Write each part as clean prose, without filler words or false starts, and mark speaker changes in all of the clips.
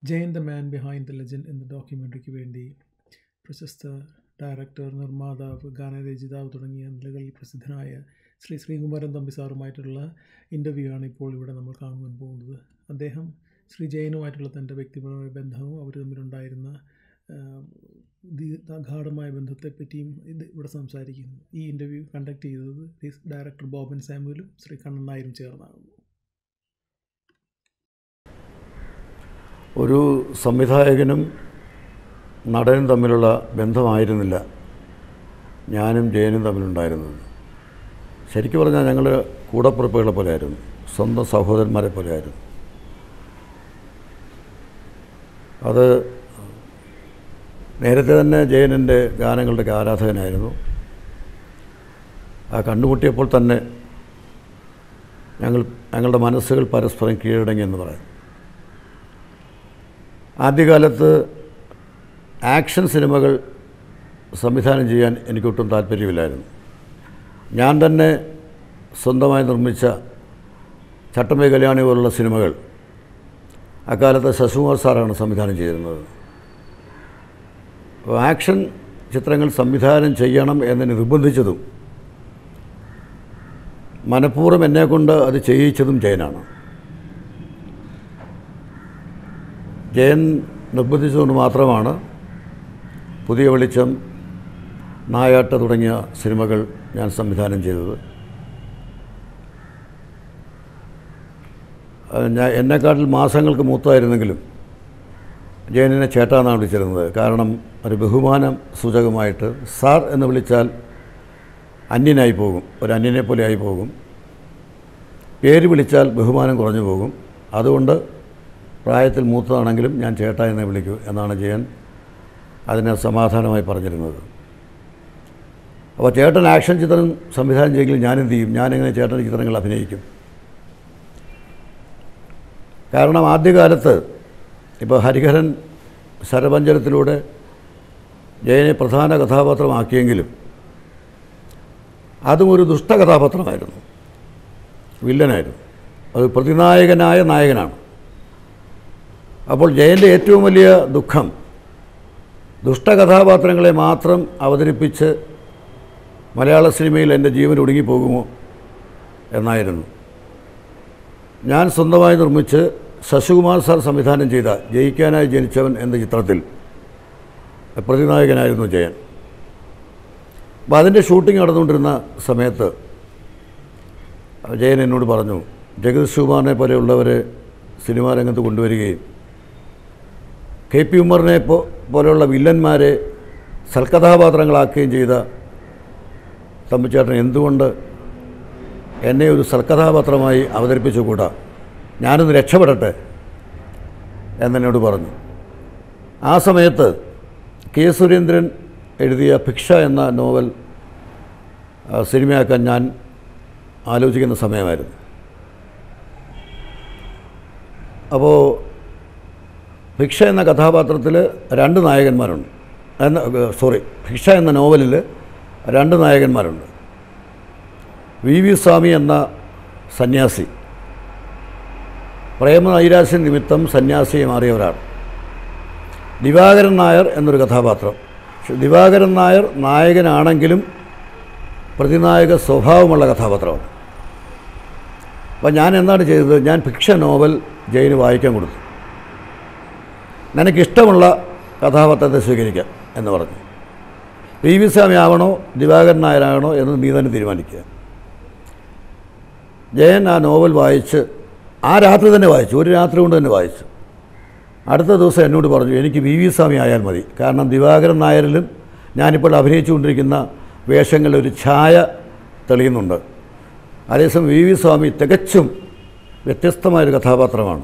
Speaker 1: Jayan, the man behind the legend എന്ന ഡോക്യുമെൻ്ററിക്ക് വേണ്ടി പ്രശസ്ത ഡയറക്ടർ, നിർമ്മാതാവ്, ഗാനരചയിതാവ് തുടങ്ങിയ നിലകളിൽ പ്രസിദ്ധനായ ശ്രീകുമാരൻ തമ്പി സാറുമായിട്ടുള്ള ഇൻ്റർവ്യൂ ആണ് ഇപ്പോൾ ഇവിടെ നമ്മൾ കാണുവാൻ പോകുന്നത്. അദ്ദേഹം ശ്രീ ജയനുമായിട്ടുള്ള തൻ്റെ വ്യക്തിപരമായ ബന്ധവും അവർ തമ്മിലുണ്ടായിരുന്ന ഗാഢമായ ബന്ധത്തെപ്പറ്റിയും ഇവിടെ സംസാരിക്കുന്നു. ഈ ഇൻ്റർവ്യൂ കണ്ടക്ട് ചെയ്തത് ഡയറക്ടർ ബോബൻ സാമുവലും ശ്രീ കണ്ണൻ നായരും ചേർന്നാകുന്നു.
Speaker 2: ഒരു സംവിധായകനും നടനും തമ്മിലുള്ള ബന്ധമായിരുന്നില്ല ഞാനും ജയനും തമ്മിലുണ്ടായിരുന്നത്. ശരിക്കും പറഞ്ഞാൽ ഞങ്ങൾ കൂടപ്പിറപ്പുകളെ പോലെയായിരുന്നു, സ്വന്തം സഹോദരന്മാരെ പോലെയായിരുന്നു. അത് നേരത്തെ തന്നെ ജയൻ എൻ്റെ ഗാനങ്ങളുടെയൊക്കെ ആരാധകനായിരുന്നു. ആ കണ്ടുമുട്ടിയപ്പോൾ തന്നെ ഞങ്ങളുടെ മനസ്സുകൾ പരസ്പരം കീഴടങ്ങിയെന്ന് പറയാം. ആദ്യകാലത്ത് ആക്ഷൻ സിനിമകൾ സംവിധാനം ചെയ്യാൻ എനിക്കൊട്ടും താല്പര്യമില്ലായിരുന്നു. ഞാൻ തന്നെ സ്വന്തമായി നിർമ്മിച്ച ചട്ടമ്പി കല്യാണി പോലുള്ള സിനിമകൾ അക്കാലത്ത് ശശികുമാർ സാറാണ് സംവിധാനം ചെയ്തിരുന്നത്. അപ്പോൾ ആക്ഷൻ ചിത്രങ്ങൾ സംവിധാനം ചെയ്യണം എന്ന് നിർബന്ധിച്ചതും മനഃപൂർവ്വം എന്നെക്കൊണ്ട് അത് ചെയ്യിച്ചതും ജയനാണ്. ജയൻ നിർബന്ധിച്ചുകൊണ്ട് മാത്രമാണ് പുതിയ വെളിച്ചം, നായാട്ട് തുടങ്ങിയ സിനിമകൾ ഞാൻ സംവിധാനം ചെയ്തത്. എന്നെക്കാട്ടിൽ മാസങ്ങൾക്ക് മൂത്തായിരുന്നെങ്കിലും ജയനെ ചേട്ടാ എന്നാണ് വിളിച്ചിരുന്നത്. കാരണം ഒരു ബഹുമാനം സൂചകമായിട്ട് സാർ എന്ന് വിളിച്ചാൽ അന്യനായി പോകും, ഒരു അന്യനെ പോലെ ആയി പോകും. പേര് വിളിച്ചാൽ ബഹുമാനം കുറഞ്ഞു പോകും. അതുകൊണ്ട് പ്രായത്തിൽ മൂത്തതാണെങ്കിലും ഞാൻ ചേട്ടാ എന്നെ വിളിക്കൂ എന്നാണ് ജയൻ അതിനെ സമാധാനമായി പറഞ്ഞിരുന്നത്. അപ്പോൾ ചേട്ടൻ ആക്ഷൻ ചിത്രം സംവിധാനം ചെയ്യെങ്കിൽ ഞാനെന്ത് ചെയ്യും? ഞാനെങ്ങനെ ചേട്ടൻ്റെ ചിത്രങ്ങൾ അഭിനയിക്കും? കാരണം ആദ്യകാലത്ത് ഇപ്പോൾ ഹരിഹരൻ ശരപഞ്ചരത്തിലൂടെ ജയനെ പ്രധാന കഥാപാത്രമാക്കിയെങ്കിലും അതും ഒരു ദുഷ്ടകഥാപാത്രമായിരുന്നു, വില്ലനായിരുന്നു. അത് പ്രതിനായകനായ നായകനാണ്. അപ്പോൾ ജയൻ്റെ ഏറ്റവും വലിയ ദുഃഖം ദുഷ്ടകഥാപാത്രങ്ങളെ മാത്രം അവതരിപ്പിച്ച് മലയാള സിനിമയിൽ എൻ്റെ ജീവൻ ഒടുങ്ങിപ്പോകുമോ എന്നായിരുന്നു. ഞാൻ സ്വന്തമായി നിർമ്മിച്ച് ശശികുമാർ സാർ സംവിധാനം ചെയ്ത ജയിക്കാനായി ജനിച്ചവൻ എന്ന ചിത്രത്തിൽ പ്രതിനായകനായിരുന്നു ജയൻ. അപ്പോൾ അതിൻ്റെ ഷൂട്ടിംഗ് നടന്നുകൊണ്ടിരുന്ന സമയത്ത് ജയൻ എന്നോട് പറഞ്ഞു, ജഗദീഷ് കുമാറിനെ പോലെയുള്ളവരെ സിനിമാ രംഗത്ത് കൊണ്ടുവരികയും KP ഉമ്മറിനെ പോലെയുള്ള വില്ലന്മാരെ സൽക്കഥാപാത്രങ്ങളാക്കുകയും ചെയ്ത തമ്പിച്ചേട്ടൻ എന്തുകൊണ്ട് എന്നെ ഒരു സൽക്കഥാപാത്രമായി അവതരിപ്പിച്ചുകൂടാ? ഞാനൊന്ന് രക്ഷപ്പെടട്ടെ എന്നെന്നോട് പറഞ്ഞു. ആ സമയത്ത് K. സുരേന്ദ്രൻ എഴുതിയ ഭിക്ഷ എന്ന നോവൽ സിനിമയാക്കാൻ ഞാൻ ആലോചിക്കുന്ന സമയമായിരുന്നു. അപ്പോൾ ഭിക്ഷ എന്ന കഥാപാത്രത്തിൽ 2 നായകന്മാരുണ്ട്. ഭിക്ഷ എന്ന നോവലിൽ 2 നായകന്മാരുണ്ട്. VV സ്വാമി എന്ന സന്യാസി, പ്രേമനൈരാശ്യം നിമിത്തം സന്യാസിയെ മാറിയവരാണ്. ദിവാകരൻ നായർ എന്നൊരു കഥാപാത്രം. ദിവാകരൻ നായർ നായകനാണെങ്കിലും പ്രതിനായക സ്വഭാവമുള്ള കഥാപാത്രമാണ്. അപ്പം ഞാൻ എന്താണ് ചെയ്തത്? ഞാൻ ഭിക്ഷ നോവൽ ജയന് വായിക്കാൻ കൊടുത്തു. നിനക്കിഷ്ടമുള്ള കഥാപാത്രത്തെ സ്വീകരിക്കാം എന്ന് പറഞ്ഞു. VV സ്വാമി ആവണോ ദിവാകരൻ നായരാകണോ എന്ന് നീ തന്നെ തീരുമാനിക്കുക. ജയൻ ആ നോവൽ വായിച്ച് ആ രാത്രി തന്നെ വായിച്ചു, ഒരു രാത്രി കൊണ്ട് തന്നെ വായിച്ചു. അടുത്ത ദിവസം എന്നോട് പറഞ്ഞു, എനിക്ക് VV സ്വാമി ആയാൽ മതി. കാരണം ദിവാകരൻ നായരിലും ഞാനിപ്പോൾ അഭിനയിച്ചുകൊണ്ടിരിക്കുന്ന വേഷങ്ങളിൽ ഒരു ഛായ തെളിയുന്നുണ്ട്. അതേസമയം VV സ്വാമി തികച്ചും വ്യത്യസ്തമായൊരു കഥാപാത്രമാണ്.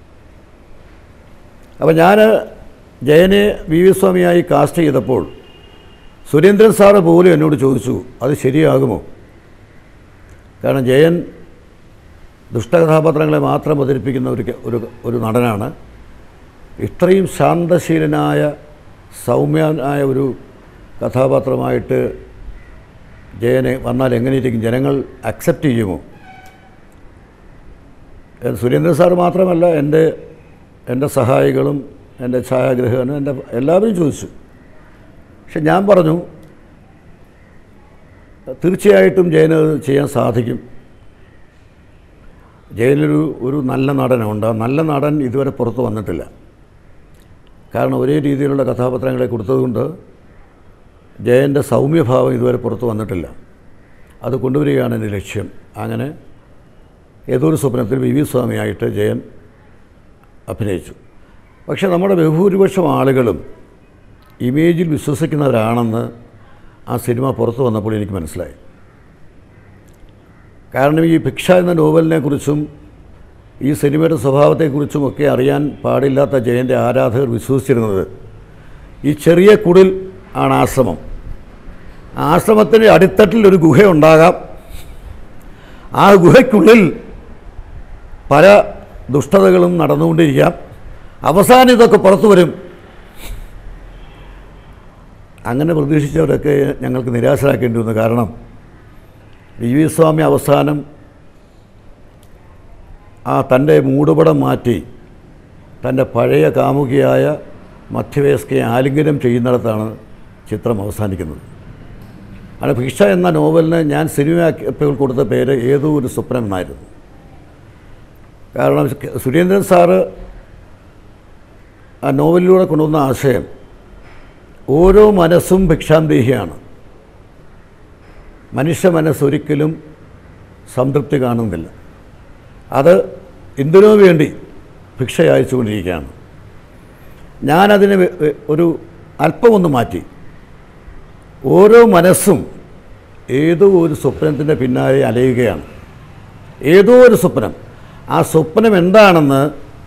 Speaker 2: അപ്പോൾ ഞാൻ ജയനെ VV സ്വാമിയായി കാസ്റ്റ് ചെയ്തപ്പോൾ സുരേന്ദ്രൻ സാറ് പോലും എന്നോട് ചോദിച്ചു, അത് ശരിയാകുമോ? കാരണം ജയൻ ദുഷ്ടകഥാപാത്രങ്ങളെ മാത്രം അവതരിപ്പിക്കുന്ന ഒരു നടനാണ്. ഇത്രയും ശാന്തശീലനായ സൗമ്യനായ ഒരു കഥാപാത്രമായിട്ട് ജയനെ വന്നാൽ എങ്ങനെയിരിക്കും? ജനങ്ങൾ അക്സെപ്റ്റ് ചെയ്യുമോ? സുരേന്ദ്രൻ സാർ മാത്രമല്ല, എൻ്റെ എൻ്റെ സഹായികളും എൻ്റെ ഛായാഗ്രഹകനും എൻ്റെ എല്ലാവരും ചോദിച്ചു. പക്ഷെ ഞാൻ പറഞ്ഞു തീർച്ചയായിട്ടും ജയന് ചെയ്യാൻ സാധിക്കും. ജയനൊരു നല്ല നടനുണ്ട്. ആ നല്ല നടൻ ഇതുവരെ പുറത്ത് വന്നിട്ടില്ല. കാരണം ഒരേ രീതിയിലുള്ള കഥാപാത്രങ്ങളെ കൊടുത്തതുകൊണ്ട് ജയൻ്റെ സൗമ്യഭാവം ഇതുവരെ പുറത്ത് വന്നിട്ടില്ല. അത് കൊണ്ടുവരികയാണ് എൻ്റെ ലക്ഷ്യം. അങ്ങനെ ഏതൊരു സ്വപ്നത്തിൽ വി സ്വാമിയായിട്ട് ജയൻ അഭിനയിച്ചു. പക്ഷേ നമ്മുടെ ബഹുഭൂരിപക്ഷം ആളുകളും ഇമേജിൽ വിശ്വസിക്കുന്നവരാണെന്ന് ആ സിനിമ പുറത്തു വന്നപ്പോൾ എനിക്ക് മനസ്സിലായി. കാരണം ഈ ഭിക്ഷ എന്ന നോവലിനെക്കുറിച്ചും ഈ സിനിമയുടെ സ്വഭാവത്തെക്കുറിച്ചുമൊക്കെ അറിയാൻ പാടില്ലാത്ത ജയൻ്റെ ആരാധകർ വിശ്വസിച്ചിരുന്നത് ഈ ചെറിയ കുടിൽ ആണ് ആശ്രമം. ആശ്രമത്തിൻ്റെ അടിത്തട്ടിൽ ഒരു ഗുഹയുണ്ടാകാം. ആ ഗുഹയ്ക്കുള്ളിൽ പല ദുഷ്ടതകളും നടന്നുകൊണ്ടിരിക്കാം. അവസാനം ഇതൊക്കെ പുറത്തു വരും. അങ്ങനെ പ്രതീക്ഷിച്ചവരൊക്കെ ഞങ്ങൾക്ക് നിരാശരാക്കേണ്ടി വന്നു. കാരണം വി സ്വാമി അവസാനം തൻ്റെ മൂടുപടം മാറ്റി തൻ്റെ പഴയ കാമുകിയായ മധ്യവയസ്കയെ ആലിംഗനം ചെയ്യുന്നിടത്താണ് ചിത്രം അവസാനിക്കുന്നത്. അത് ഭിക്ഷ എന്ന നോവലിന് ഞാൻ സിനിമയാക്കിയപ്പോൾ കൊടുത്ത പേര് ഏതോ ഒരു സ്വപ്നം എന്നായിരുന്നു. കാരണം സുരേന്ദ്രൻ സാറ് ആ നോവലിലൂടെ കൊണ്ടുവന്ന ആശയം ഓരോ മനസ്സും ഭിക്ഷാന്തേഹിയാണ്. മനുഷ്യ മനസ്സൊരിക്കലും സംതൃപ്തി കാണുന്നില്ല. അത് എന്തിനോ വേണ്ടി ഭിക്ഷ അയച്ചുകൊണ്ടിരിക്കുകയാണ്. ഞാനതിന് ഒരു അല്പമൊന്ന് മാറ്റി ഓരോ മനസ്സും ഏതോ ഒരു സ്വപ്നത്തിൻ്റെ പിന്നാലെ അലയുകയാണ്. ഏതോ ഒരു സ്വപ്നം. ആ സ്വപ്നം എന്താണെന്ന്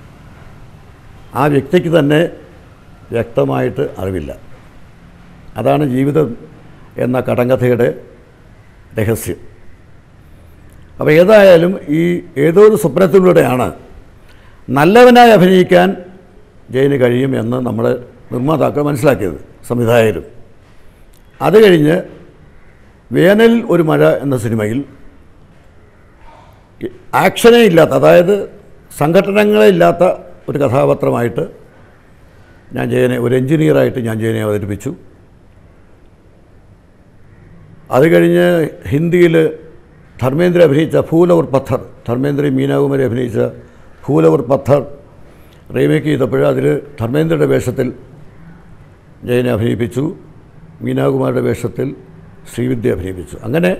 Speaker 2: ആ വ്യക്തിക്ക് തന്നെ വ്യക്തമായിട്ട് അറിവില്ല. അതാണ് ജീവിതം എന്ന കടങ്കഥയുടെ രഹസ്യം. അപ്പോൾ ഏതായാലും ഈ ഏതോ ഒരു സ്വപ്നത്തിലൂടെയാണ് നല്ലവനായി അഭിനയിക്കാൻ ജയന് കഴിയും എന്ന് നമ്മുടെ നിർമ്മാതാക്കൾ മനസ്സിലാക്കിയത്, സംവിധായകരും. അത് കഴിഞ്ഞ് വേനൽ ഒരു മഴ എന്ന സിനിമയിൽ ആക്ഷനേ ഇല്ലാത്ത, അതായത് സംഘടനകളെ ഇല്ലാത്ത ഒരു കഥാപാത്രമായിട്ട് ഞാൻ ജയനെ, ഒരു എൻജിനീയറായിട്ട് ഞാൻ ജയനെ അവതരിപ്പിച്ചു. അത് കഴിഞ്ഞ് ഹിന്ദിയിൽ ധർമ്മേന്ദ്ര അഭിനയിച്ച ഫൂൽ ഔർ പത്ഥർ, ധർമ്മേന്ദ്രയും മീനാകുമാരി അഭിനയിച്ച ഫൂൽ ഔർ പത്ഥർ റീമേക്ക് ചെയ്തപ്പോൾ അതിൽ ധർമ്മേന്ദ്രയുടെ വേഷത്തിൽ ജയനെ അഭിനയിപ്പിച്ചു, മീനാകുമാരിയുടെ വേഷത്തിൽ ശ്രീവിദ്യ അഭിനയിപ്പിച്ചു. അങ്ങനെ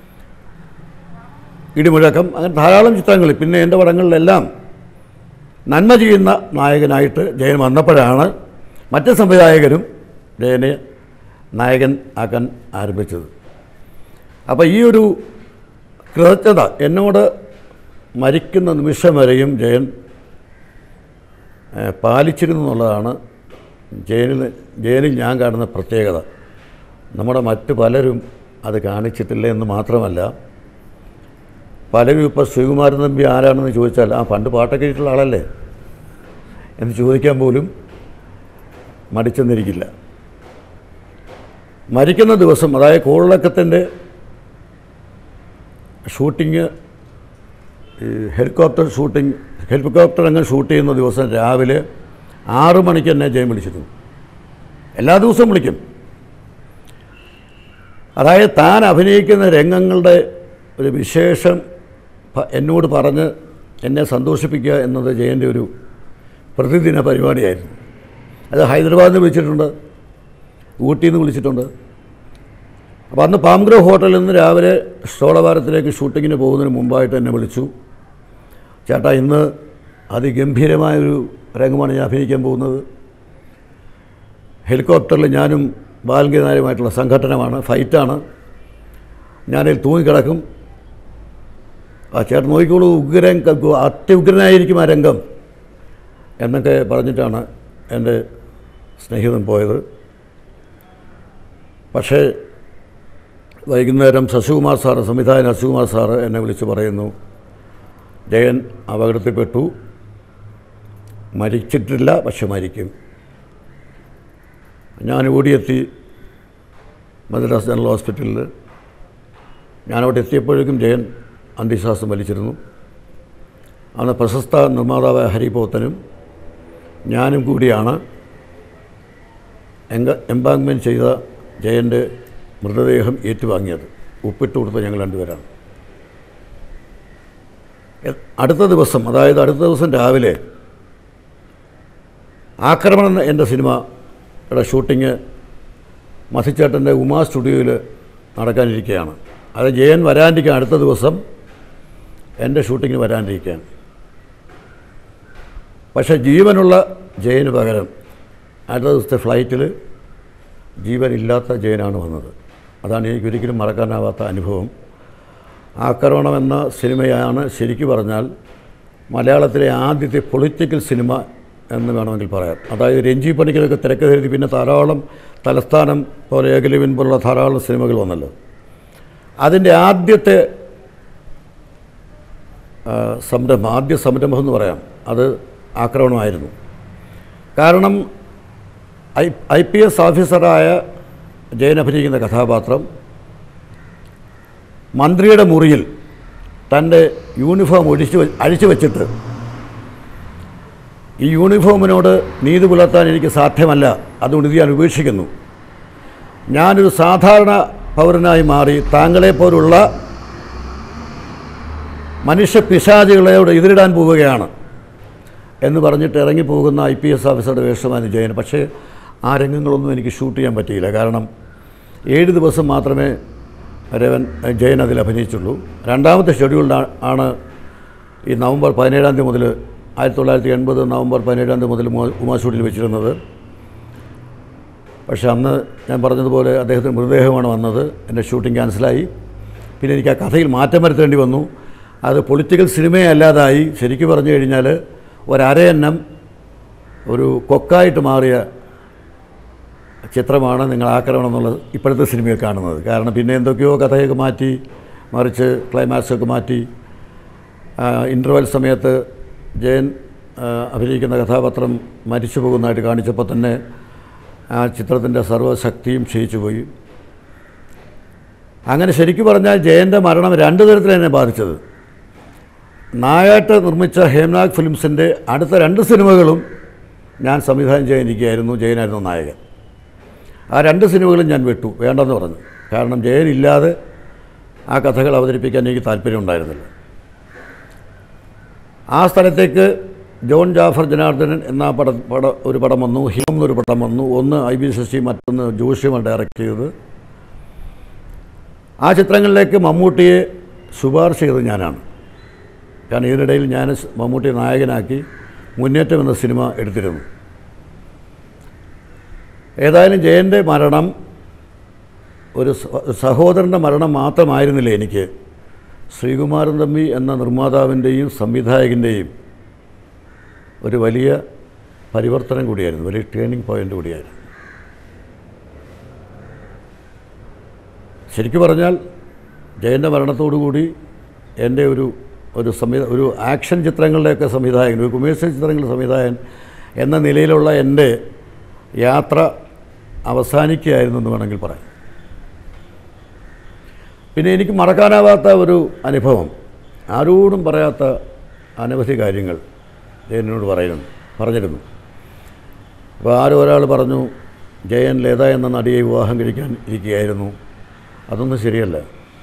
Speaker 2: ഇടിമുഴക്കം, അങ്ങനെ ധാരാളം ചിത്രങ്ങളിൽ, പിന്നെ എൻ്റെ പടങ്ങളിലെല്ലാം നന്മ ചെയ്യുന്ന നായകനായിട്ട് ജയൻ വന്നപ്പോഴാണ് മറ്റ് സംവിധായകരും ജയനെ നായകൻ ആക്കാൻ ആരംഭിച്ചത്. അപ്പോൾ ഈ ഒരു കൃതജ്ഞത എന്നോട് മരിക്കുന്ന നിമിഷം വരെയും ജയൻ പാലിച്ചിരുന്നു എന്നുള്ളതാണ് ജയനിൽ ഞാൻ കാണുന്ന പ്രത്യേകത. നമ്മുടെ മറ്റ് പലരും അത് കാണിച്ചിട്ടില്ല എന്ന് മാത്രമല്ല, പലരും ഇപ്പോൾ ശ്രീകുമാരൻ തമ്പി ആരാണെന്ന് ചോദിച്ചാൽ പണ്ട് പാട്ടൊക്കെ കേട്ടിട്ടുള്ള ആളല്ലേ എന്ന് ചോദിക്കാൻ പോലും മടിച്ചെന്നിരിക്കില്ല. മരിക്കുന്ന ദിവസം, അതായത് കോളിളക്കത്തിൻ്റെ ഷൂട്ടിങ്, ഹെലികോപ്റ്റർ രംഗം ഷൂട്ട് ചെയ്യുന്ന ദിവസം രാവിലെ 6 മണിക്ക് എന്നെ ജയൻ വിളിച്ചിരുന്നു. എല്ലാ ദിവസവും വിളിക്കും. അതായത് താൻ അഭിനയിക്കുന്ന രംഗങ്ങളുടെ ഒരു വിശേഷം എന്നോട് പറഞ്ഞ് എന്നെ സന്തോഷിപ്പിക്കുക എന്നത് ജയൻ്റെ ഒരു പ്രതിദിന പരിപാടിയായിരുന്നു. അത് ഹൈദരാബാദിൽ നിന്ന് വിളിച്ചിട്ടുണ്ട്, ഊട്ടിയിൽ നിന്ന് വിളിച്ചിട്ടുണ്ട്. അപ്പോൾ അന്ന് പാംഗ്രോ ഹോട്ടലിൽ നിന്ന് രാവിലെ ഷോളവാരത്തിലേക്ക് ഷൂട്ടിങ്ങിന് പോകുന്നതിന് മുമ്പായിട്ട് എന്നെ വിളിച്ചു. ചേട്ടാ, ഇന്ന് അതിഗംഭീരമായൊരു രംഗമാണ് ഞാൻ അഭിനയിക്കാൻ പോകുന്നത്. ഹെലികോപ്റ്ററിൽ ഞാനും ബാലങ്കനാരുമായിട്ടുള്ള സംഘട്ടനമാണ്, ഫൈറ്റാണ്. ഞാനതിൽ തൂങ്ങിക്കിടക്കും. ചേട്ടൻ നോക്കിക്കോളൂ, അത്യുഗ്രനായിരിക്കും ആ രംഗം എന്നൊക്കെ പറഞ്ഞിട്ടാണ് എൻ്റെ സ്നേഹിതൻ പോയത്. പക്ഷേ വൈകുന്നേരം ശശികുമാർ സാറ്, സംവിധായകൻ ശശികുമാർ സാറ് എന്നെ വിളിച്ച് പറയുന്നു, ജയൻ അപകടത്തിൽപ്പെട്ടു, മരിച്ചിട്ടില്ല, പക്ഷെ മരിക്കും. ഞാൻ ഓടിയെത്തി മദ്രാസ് ജനറൽ ഹോസ്പിറ്റലിൽ. ഞാനവിടെ എത്തിയപ്പോഴേക്കും ജയൻ അന്ത്യശ്വാസം വലിച്ചിരുന്നു. അന്ന് പ്രശസ്ത നിർമ്മാതാവായ ഹരിപോത്തനും ഞാനും കൂടിയാണ് എംബാങ്ക്മെൻറ്റ് ചെയ്ത ജയൻ്റെ മൃതദേഹം ഏറ്റുവാങ്ങിയത്. ഉപ്പിട്ട് കൊടുത്ത ഞങ്ങൾ രണ്ടുപേരാണ്. അടുത്ത ദിവസം, അതായത് അടുത്ത ദിവസം രാവിലെ ആക്രമണം എൻ്റെ സിനിമയുടെ ഷൂട്ടിങ് മസിച്ചേട്ടൻ്റെ ഉമാ സ്റ്റുഡിയോയിൽ നടക്കാനിരിക്കുകയാണ്. അത് ജയൻ വരാനിരിക്കുകയാണ്. അടുത്ത ദിവസം എൻ്റെ ഷൂട്ടിങ്ങിന് വരാനിരിക്കുകയാണ്. പക്ഷേ ജീവനുള്ള ജയന് പകരം അടുത്ത ദിവസത്തെ ഫ്ലൈറ്റിൽ ജീവനില്ലാത്ത ജയനാണ് വന്നത്. അതാണ് എനിക്കൊരിക്കലും മറക്കാനാവാത്ത അനുഭവം. ആക്രമണം എന്ന സിനിമയാണ് ശരിക്കു പറഞ്ഞാൽ മലയാളത്തിലെ ആദ്യത്തെ പൊളിറ്റിക്കൽ സിനിമ എന്ന് വേണമെങ്കിൽ പറയാം. അതായത് രഞ്ജി പണിക്കരൊക്കെ തിരക്കഥെഴുതി പിന്നെ ധാരാളം തലസ്ഥാനം പോലെ ഏകലവ്യൻ പോലുള്ള ധാരാളം സിനിമകൾ വന്നല്ലോ. അതിൻ്റെ ആദ്യത്തെ സംരംഭം എന്ന് പറയാം, അത് ആക്രമണമായിരുന്നു. കാരണം IPS ഓഫീസറായ ജയൻ അഭിനയിക്കുന്ന കഥാപാത്രം മന്ത്രിയുടെ മുറിയിൽ തൻ്റെ യൂണിഫോം അഴിച്ചു വച്ചിട്ട് ഈ യൂണിഫോമിനോട് നീതി പുലർത്താൻ എനിക്ക് സാധ്യമല്ല, അതുകൊണ്ട് ഇത് ഞാൻ ഉപേക്ഷിക്കുന്നു, ഞാനൊരു സാധാരണ പൗരനായി മാറി താങ്കളെപ്പോലുള്ള മനുഷ്യ പിശാചുകളോട് എതിരിടാൻ പോവുകയാണ് എന്ന് പറഞ്ഞിട്ട് ഇറങ്ങിപ്പോകുന്ന IPS ഓഫീസറുടെ വേഷമാണ് ജയൻ. പക്ഷേ ആ രംഗങ്ങളൊന്നും എനിക്ക് ഷൂട്ട് ചെയ്യാൻ പറ്റിയില്ല. കാരണം 7 ദിവസം മാത്രമേ ജയൻ അതിൽ അഭിനയിച്ചുള്ളൂ. രണ്ടാമത്തെ ഷെഡ്യൂളിലാണ് ഈ നവംബർ 17 മുതൽ 1980 നവംബർ 17 മുതൽ ഉമാ സ്റ്റുഡിയോയിൽ വെച്ചിരുന്നത്. പക്ഷേ അന്ന് ഞാൻ പറഞ്ഞതുപോലെ അദ്ദേഹത്തിന് മൃതദേഹമാണ് വന്നത്. എൻ്റെ ഷൂട്ടിംഗ് ക്യാൻസലായി. പിന്നെ എനിക്ക് ആ കഥയിൽ മാറ്റം വരുത്തേണ്ടി വന്നു. അത് പൊളിറ്റിക്കൽ സിനിമയെ അല്ലാതായി. ശരിക്കും പറഞ്ഞു കഴിഞ്ഞാൽ ഒരരയന്നം ഒരു കൊക്കായിട്ട് മാറിയ ചിത്രമാണ് നിങ്ങൾ ആക്രമണം എന്നുള്ളത് ഇപ്പോഴത്തെ സിനിമയിൽ കാണുന്നത്. കാരണം പിന്നെ എന്തൊക്കെയോ കഥയൊക്കെ മാറ്റി മറിച്ച് ക്ലൈമാക്സൊക്കെ മാറ്റി ഇൻ്റർവെൽ സമയത്ത് ജയൻ അഭിനയിക്കുന്ന കഥാപാത്രം മരിച്ചു പോകുന്നതായിട്ട് കാണിച്ചപ്പോൾ തന്നെ ആ ചിത്രത്തിൻ്റെ സർവ്വശക്തിയും ക്ഷയിച്ചു പോയി. അങ്ങനെ ശരിക്കും പറഞ്ഞാൽ ജയൻ്റെ മരണം 2 തരത്തിൽ എന്നെ ബാധിച്ചത്. നായാട്ട് നിർമ്മിച്ച ഹേംനാഗ് ഫിലിംസിൻ്റെ അടുത്ത 2 സിനിമകളും ഞാൻ സംവിധാനം ചെയ്യാനിരിക്കുകയായിരുന്നു. ജയനായിരുന്നു നായകൻ. ആ 2 സിനിമകളും ഞാൻ വിട്ടു, വേണ്ടെന്ന് പറഞ്ഞു. കാരണം ജയനില്ലാതെ ആ കഥകൾ അവതരിപ്പിക്കാൻ എനിക്ക് താല്പര്യമുണ്ടായിരുന്നില്ല. ആ സ്ഥലത്തേക്ക് ജോൺ ജാഫർ ജനാർദ്ദനൻ എന്ന ഒരു പടം വന്നു, ഹിമം എന്നൊരു പടം വന്നു. ഒന്ന് IB ശശി, മറ്റൊന്ന് ജോഷിയുമാണ് ഡയറക്റ്റ് ചെയ്തത്. ആ ചിത്രങ്ങളിലേക്ക് മമ്മൂട്ടിയെ ശുപാർശ ചെയ്തത് ഞാനാണ്. കാരണം ഇതിനിടയിൽ ഞാൻ മമ്മൂട്ടിയെ നായകനാക്കി മുന്നേറ്റം എന്ന സിനിമ എടുത്തിരുന്നു. ഏതായാലും ജയൻ്റെ മരണം ഒരു സഹോദരൻ്റെ മരണം മാത്രമായിരുന്നില്ല എനിക്ക്. ശ്രീകുമാരൻ തമ്പി എന്ന നിർമ്മാതാവിൻ്റെയും സംവിധായകൻ്റെയും ഒരു വലിയ പരിവർത്തനം കൂടിയായിരുന്നു, വലിയ ടേണിംഗ് പോയിൻ്റ് കൂടിയായിരുന്നു. ശരിക്കും പറഞ്ഞാൽ ജയൻ്റെ മരണത്തോടുകൂടി എൻ്റെ ഒരു ആക്ഷൻ ചിത്രങ്ങളുടെയൊക്കെ സംവിധായകൻ, ഒരു കൊമേഴ്സ്യൽ ചിത്രങ്ങളുടെ സംവിധായകൻ എന്ന നിലയിലുള്ള എൻ്റെ യാത്ര അവസാനിക്കുകയായിരുന്നു എന്ന് വേണമെങ്കിൽ പറയാം. പിന്നെ എനിക്ക് മറക്കാനാവാത്ത ഒരു അനുഭവം, ആരോടും പറയാത്ത അനവധി കാര്യങ്ങൾ ജയനോട് പറഞ്ഞിരുന്നു. അപ്പോൾ ഒരാൾ പറഞ്ഞു, ജയൻ ലത എന്ന നടിയെ വിവാഹം കഴിക്കാൻ ഇരിക്കുകയായിരുന്നു. അതൊന്നും ശരിയല്ല.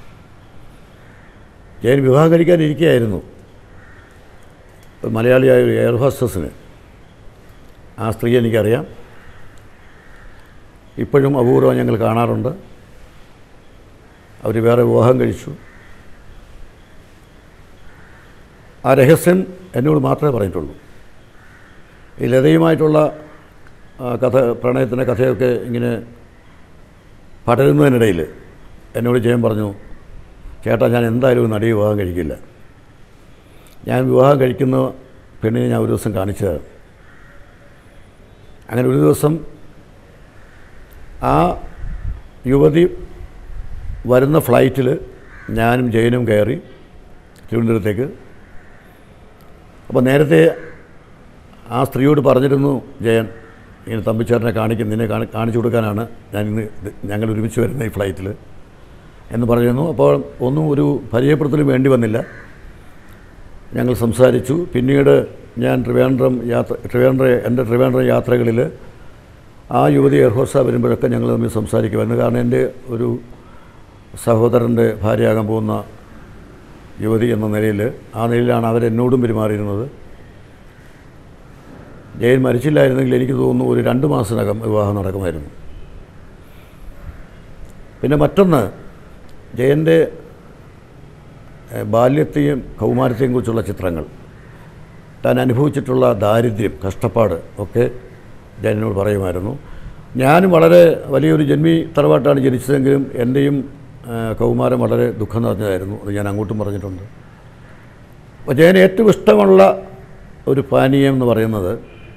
Speaker 2: ജയൻ വിവാഹം കഴിക്കാൻ ഇരിക്കുകയായിരുന്നു മലയാളിയായ ഒരു എയർ ഹോസ്റ്റസിന്. ആ സ്ത്രീ എനിക്കറിയാം, ഇപ്പോഴും അപൂർവം ഞങ്ങൾ കാണാറുണ്ട്. അവർ വേറെ വിവാഹം കഴിച്ചു. ആ രഹസ്യം എന്നോട് മാത്രമേ പറഞ്ഞിട്ടുള്ളൂ. ഈ ലതയുമായിട്ടുള്ള പ്രണയത്തിൻ്റെ കഥയൊക്കെ ഇങ്ങനെ പടരുന്നതിനിടയിൽ എന്നോട് ജയൻ പറഞ്ഞു, ചേട്ടാ ഞാൻ എന്തായാലും നടിയെ വിവാഹം കഴിക്കില്ല. ഞാൻ വിവാഹം കഴിക്കുന്ന പെണ്ണിനെ ഞാൻ ഒരു ദിവസം കാണിച്ചു തരാം. അങ്ങനെ ഒരു ദിവസം ആ യുവതി വരുന്ന ഫ്ലൈറ്റിൽ ഞാനും ജയനും കയറി തിരുവനന്തപുരത്തേക്ക്. അപ്പോൾ നേരത്തെ ആ സ്ത്രീയോട് പറഞ്ഞിരുന്നു ജയൻ, ഇങ്ങനെ തമ്പിച്ചേട്ടനെ നിന്നെ കാണിച്ചു കൊടുക്കാനാണ് ഞങ്ങൾ ഒരുമിച്ച് വരുന്ന ഈ ഫ്ലൈറ്റിൽ എന്ന് പറഞ്ഞിരുന്നു. അപ്പോൾ ഒന്നും ഒരു പരിചയപ്പെടുത്തലും വേണ്ടി വന്നില്ല. ഞങ്ങൾ സംസാരിച്ചു. പിന്നീട് ഞാൻ എൻ്റെ ട്രിവാൻഡ്രം യാത്രകളിൽ ആ യുവതി എയർഹോസ്റ്റാണ് വരുമ്പോഴൊക്കെ ഞങ്ങൾ തമ്മിൽ സംസാരിക്കുമായിരുന്നു. കാരണം എൻ്റെ ഒരു സഹോദരൻ്റെ ഭാര്യയാകാൻ പോകുന്ന യുവതി എന്ന നിലയിലാണ് അവരെന്നോടും പെരുമാറിയിരുന്നത്. ജയൻ മരിച്ചില്ലായിരുന്നെങ്കിൽ എനിക്ക് തോന്നുന്നു ഒരു 2 മാസത്തിനകം വിവാഹം നടക്കുമായിരുന്നു. പിന്നെ മറ്റൊന്ന്, ജയൻ്റെ ബാല്യത്തെയും കൗമാരത്തെയും കുറിച്ചുള്ള ചിത്രങ്ങൾ, താൻ അനുഭവിച്ചിട്ടുള്ള ദാരിദ്ര്യം, കഷ്ടപ്പാട് ഒക്കെ ജയനോട് പറയുമായിരുന്നു. ഞാനും വളരെ വലിയൊരു ജന്മി തറവാട്ടാണ് ജനിച്ചതെങ്കിലും എൻ്റെയും കൗമാരം വളരെ ദുഃഖം നിറഞ്ഞതായിരുന്നു. അത് ഞാൻ അങ്ങോട്ടും പറഞ്ഞിട്ടുണ്ട്. അപ്പോൾ ജയന് ഏറ്റവും ഇഷ്ടമുള്ള ഒരു പാനീയം എന്ന് പറയുന്നത്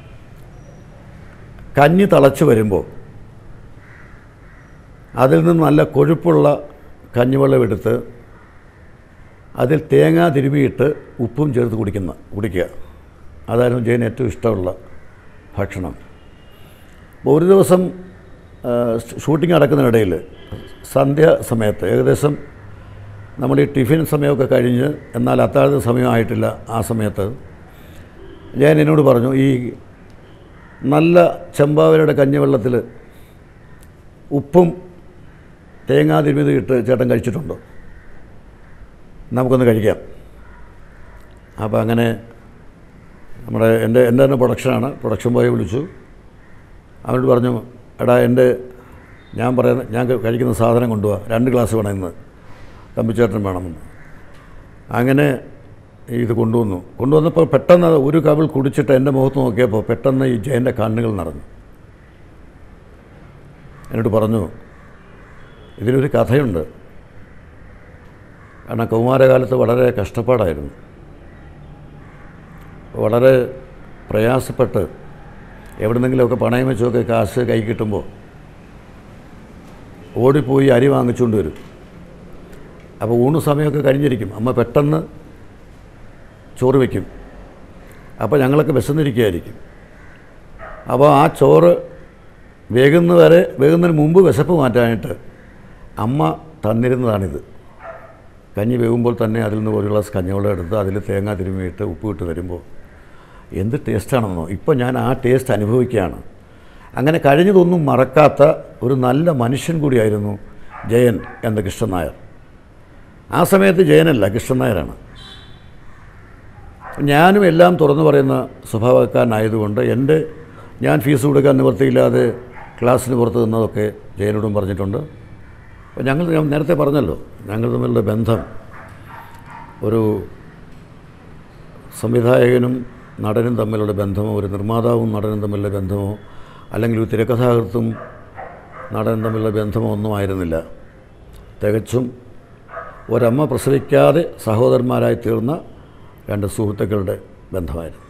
Speaker 2: കഞ്ഞി തിളച്ച് വരുമ്പോൾ അതിൽ നിന്ന് നല്ല കൊഴുപ്പുള്ള കഞ്ഞിവെള്ളം എടുത്ത് അതിൽ തേങ്ങ തിരുമിയിട്ട് ഉപ്പും ചേർത്ത് കുടിക്കുക. അതായിരുന്നു ജയന് ഏറ്റവും ഇഷ്ടമുള്ള ഭക്ഷണം. ഒരു ദിവസം ഷൂട്ടിംഗ് നടക്കുന്നതിനിടയിൽ സന്ധ്യ സമയത്ത്, ഏകദേശം നമ്മുടെ ഈ ടിഫിൻ സമയമൊക്കെ കഴിഞ്ഞ് എന്നാൽ അത്താഴത്തിന് സമയമായിട്ടില്ല, ആ സമയത്ത് ജയൻ എന്നോട് പറഞ്ഞു, ഈ നല്ല ചെമ്പാവരയുടെ കഞ്ഞിവെള്ളത്തിൽ ഉപ്പും തേങ്ങാ തിരുമിത് ഇട്ട് ചേട്ടൻ കഴിച്ചിട്ടുണ്ടോ? നമുക്കൊന്ന് കഴിക്കാം. അപ്പോൾ അങ്ങനെ എൻ്റെ തന്നെ പ്രൊഡക്ഷൻ ബോയെ വിളിച്ചു. അവനോട് പറഞ്ഞു, എടാ ഞാൻ കഴിക്കുന്ന സാധനം കൊണ്ടുപോവാ, 2 ഗ്ലാസ് വേണം ഇന്ന്, തമ്പിച്ചേട്ടൻ വേണമെന്ന്. അങ്ങനെ ഇത് കൊണ്ടുവന്നപ്പോൾ പെട്ടെന്ന് ഒരു കവിൾ കുടിച്ചിട്ട് എൻ്റെ മുഖത്ത് നോക്കിയപ്പോൾ പെട്ടെന്ന് ഈ ജയൻ്റെ കണ്ണുകൾ നിറഞ്ഞു. എന്നോട് പറഞ്ഞു, ഇതിലൊരു കഥയുണ്ട്. കാരണം കൗമാരകാലത്ത് വളരെ കഷ്ടപ്പാടായിരുന്നു, വളരെ പ്രയാസപ്പെട്ട് എവിടെന്നെങ്കിലുമൊക്കെ പണയം വെച്ചൊക്കെ കാശ് കൈ കിട്ടുമ്പോൾ ഓടിപ്പോയി അരി വാങ്ങിച്ചുകൊണ്ട് വരും. അപ്പോൾ ഊണ് സമയമൊക്കെ കഴിഞ്ഞിരിക്കും, അമ്മ പെട്ടെന്ന് ചോറ് വയ്ക്കും. അപ്പോൾ ഞങ്ങളൊക്കെ വിശന്നിരിക്കുകയായിരിക്കും. അപ്പോൾ ആ ചോറ് വേകുന്നതിന് മുമ്പ് വിശപ്പ് മാറ്റാനായിട്ട് അമ്മ തന്നിരുന്നതാണിത്. കഞ്ഞി വേകുമ്പോൾ തന്നെ അതിൽ നിന്ന് 1 ഗ്ലാസ് കഞ്ഞിവെള്ളം എടുത്ത് അതിൽ തേങ്ങ തിരുമ്മിയിട്ട് ഉപ്പിട്ട് തരുമ്പോൾ എന്ത് ടേസ്റ്റാണെന്നോ. ഇപ്പോൾ ഞാൻ ആ ടേസ്റ്റ് അനുഭവിക്കുകയാണ്. അങ്ങനെ കഴിഞ്ഞതൊന്നും മറക്കാത്ത ഒരു നല്ല മനുഷ്യൻ കൂടിയായിരുന്നു ജയൻ എന്ന കൃഷ്ണൻ നായർ. ആ സമയത്ത് ജയനല്ല, കൃഷ്ണൻ നായരാണ്. ഞാനും എല്ലാം തുറന്നു പറയുന്ന സ്വഭാവക്കാരനായതുകൊണ്ട് ഞാൻ ഫീസ് കൊടുക്കാൻ നിവൃത്തിയില്ലാതെ ക്ലാസ്സിന് പുറത്ത് നിന്നതൊക്കെ ജയനോടും പറഞ്ഞിട്ടുണ്ട്. അപ്പോൾ ഞാൻ നേരത്തെ പറഞ്ഞല്ലോ, ഞങ്ങൾ തമ്മിലുള്ള ബന്ധം ഒരു സംവിധായകനും നടനും തമ്മിലുള്ള ബന്ധമോ, ഒരു നിർമ്മാതാവും നടനും തമ്മിലുള്ള ബന്ധമോ, അല്ലെങ്കിൽ ഒരു തിരക്കഥാകൃത്തും നടനും തമ്മിലുള്ള ബന്ധമോ ഒന്നും ആയിരുന്നില്ല. തികച്ചും ഒരമ്മ പ്രസവിക്കാതെ സഹോദരന്മാരായി തീർന്ന 2 സുഹൃത്തുക്കളുടെ ബന്ധമായിരുന്നു.